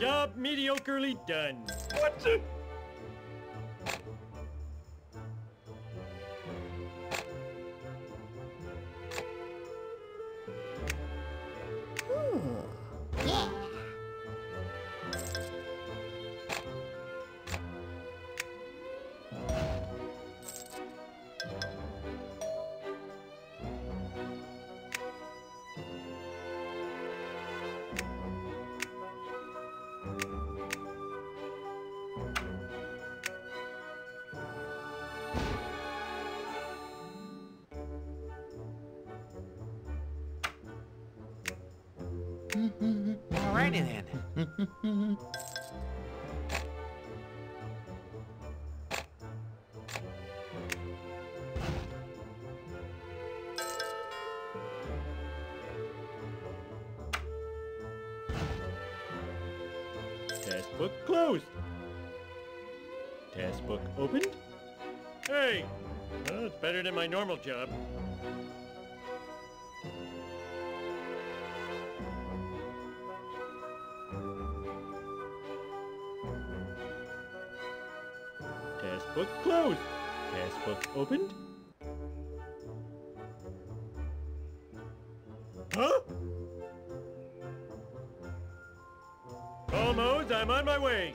Job mediocrely done. What the? Alrighty then. Task book closed. Task book opened. Hey! Well, it's better than my normal job. Task book closed. Task book opened. Huh? Almost, I'm on my way.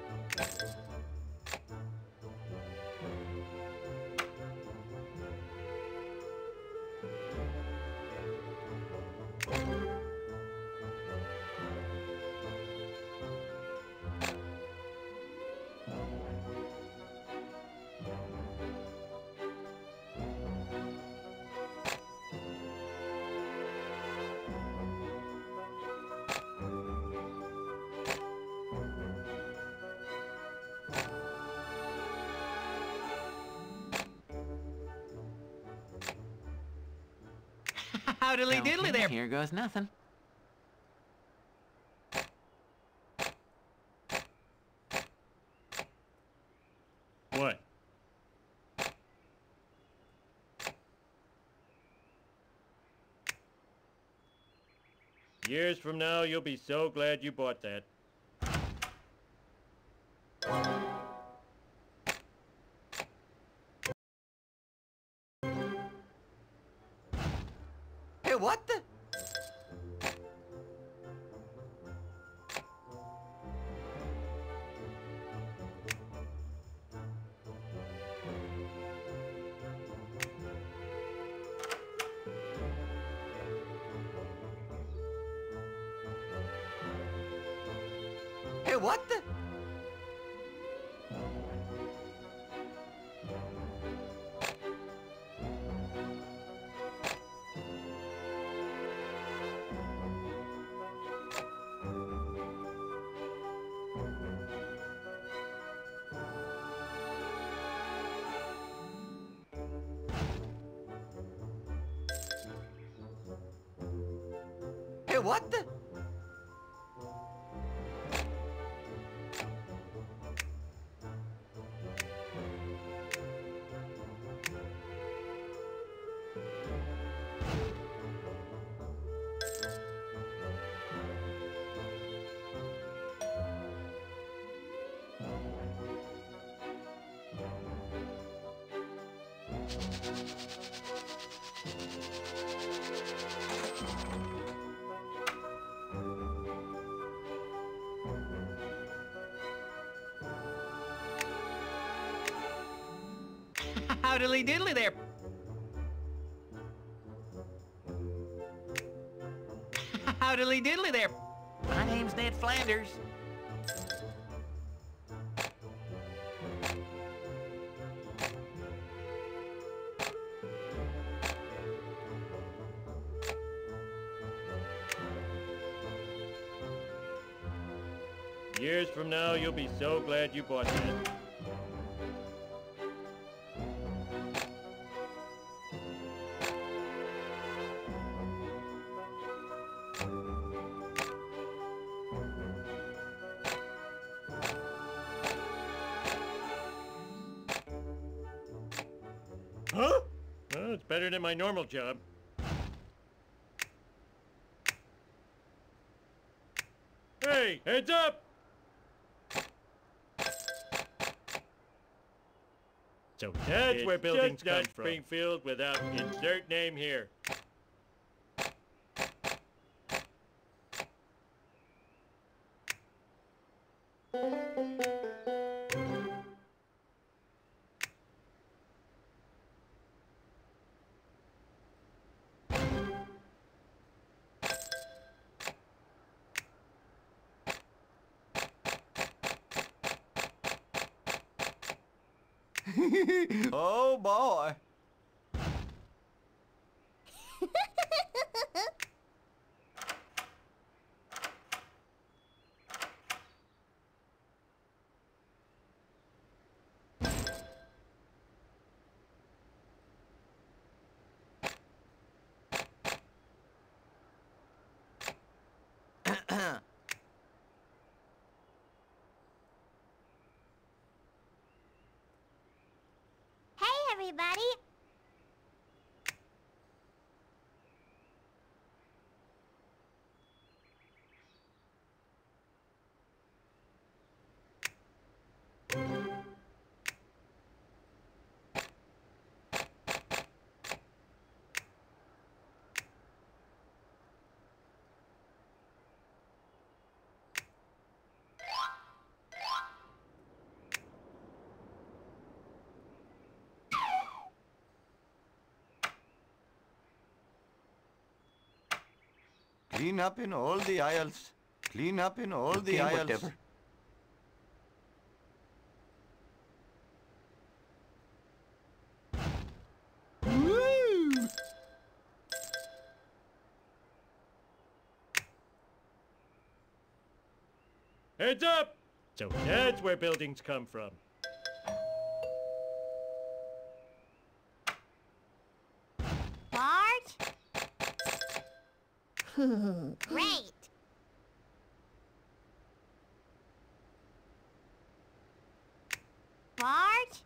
Howdily doodly there. Here goes nothing. What? Years from now, you'll be so glad you bought that. Hey, what the? Hey, what the? Hey, what the? Howdily doodly there. Howdily doodly there. My name's Ned Flanders. Years from now, you'll be so glad you bought that. Huh? Well, it's better than my normal job. Hey, heads up! So that's where buildings come from. Springfield without insert name here. Oh boy. Everybody. Clean up in all the aisles. Clean up in all the aisles. Whatever. Woo! Heads up! So that's where buildings come from. Bart? Great. Bart?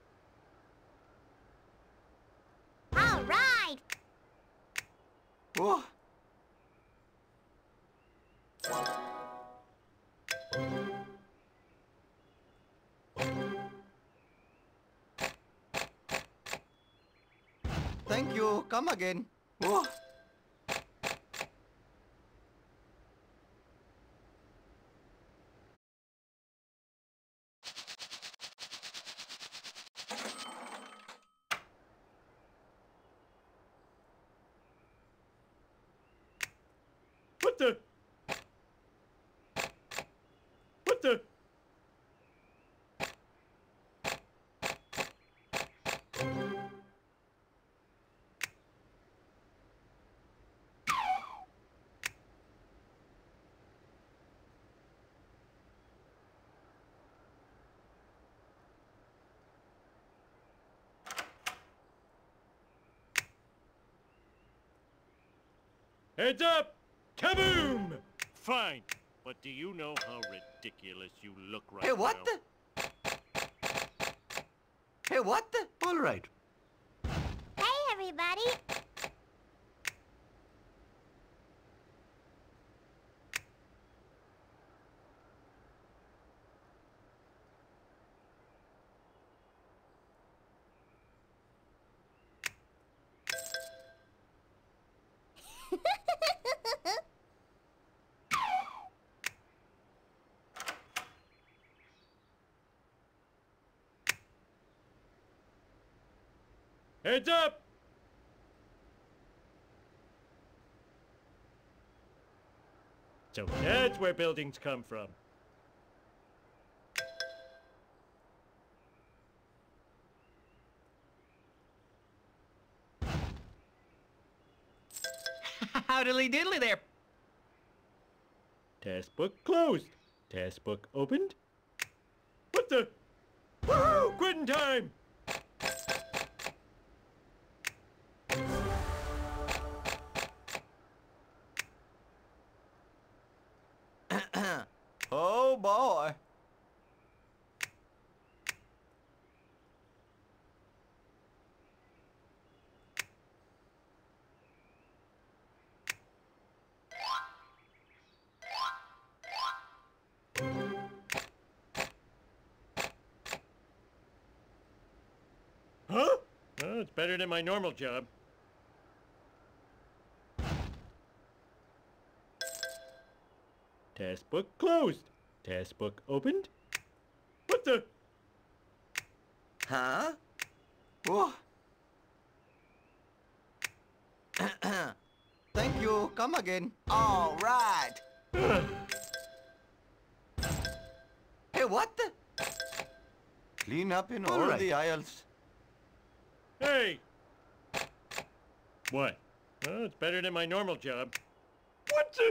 All right. Oh. Thank you. Come again. Oh. What the? What the? Heads up! Kaboom! Fine, but do you know how ridiculous you look right now? Hey, what the? Hey, what the? All right. Hey, everybody. Heads up! So that's where buildings come from. Howdly diddly there. Task book closed. Task book opened. What the? Woohoo! Quitting time! Oh boy. better than my normal job. Task book closed. Task book opened. What the? Huh? Oh. Thank you. Come again. All right. Hey, what the? Clean up in all the aisles. Hey! What? Well, it's better than my normal job. What the?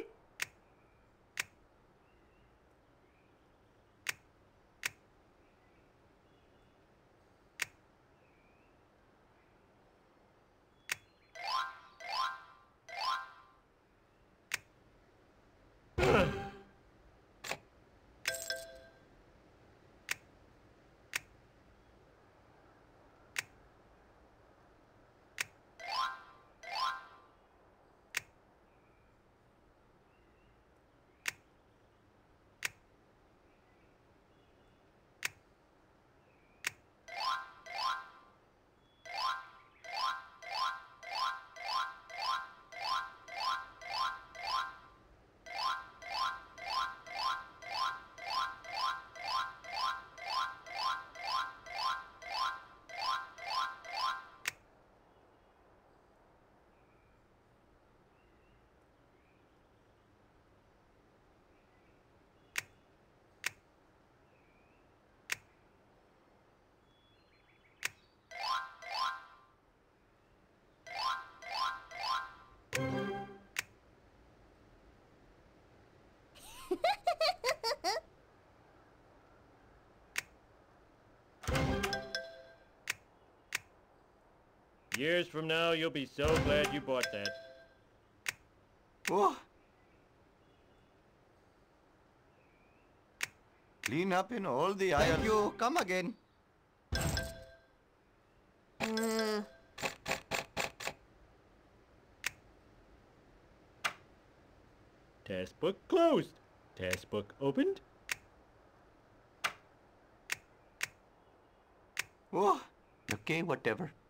Years from now, you'll be so glad you bought that. Oh. Clean up in all the aisles. Thank you. Come again. Task book closed. Task book opened. Oh. Okay, whatever.